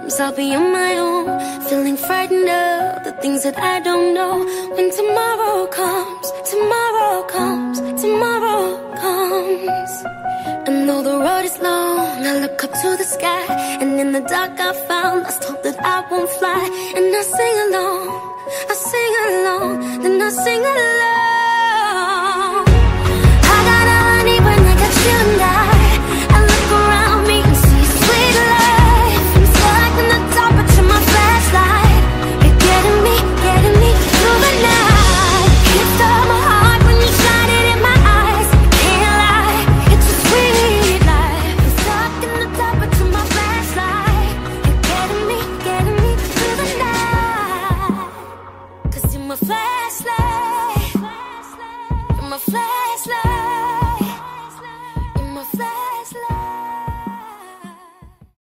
comes, I'll be on my own, feeling frightened of the things that I don't know. When tomorrow comes, tomorrow comes, tomorrow comes. And though the road is long, I look up to the sky, and in the dark I found lost hope that I won't fly. And I sing along, I sing along, then I sing along.